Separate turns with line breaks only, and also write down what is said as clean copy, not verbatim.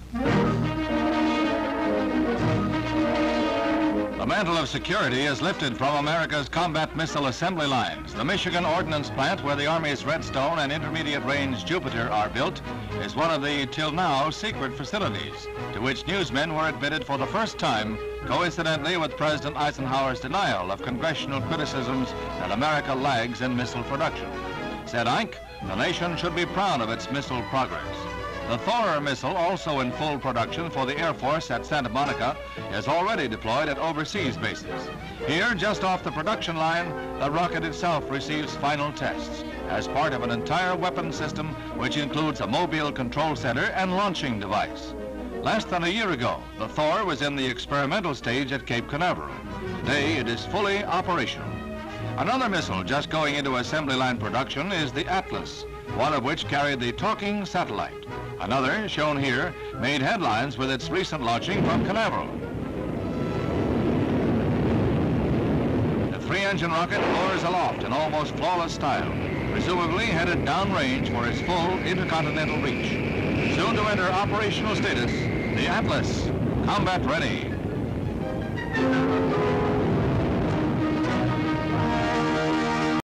The mantle of security is lifted from America's combat missile assembly lines. The Michigan Ordnance Plant, where the Army's Redstone and Intermediate Range Jupiter are built, is one of the, till now, secret facilities to which newsmen were admitted for the first time, coincidentally with President Eisenhower's denial of congressional criticisms that America lags in missile production. Said Ike, the nation should be proud of its missile progress. The Thor missile, also in full production for the Air Force at Santa Monica, is already deployed at overseas bases. Here, just off the production line, the rocket itself receives final tests as part of an entire weapon system which includes a mobile control center and launching device. Less than a year ago, the Thor was in the experimental stage at Cape Canaveral. Today, it is fully operational. Another missile just going into assembly line production is the Atlas, one of which carried the talking satellite. Another, shown here, made headlines with its recent launching from Canaveral. The three-engine rocket soars aloft in almost flawless style, presumably headed downrange for its full intercontinental reach. Soon to enter operational status, the Atlas, combat ready.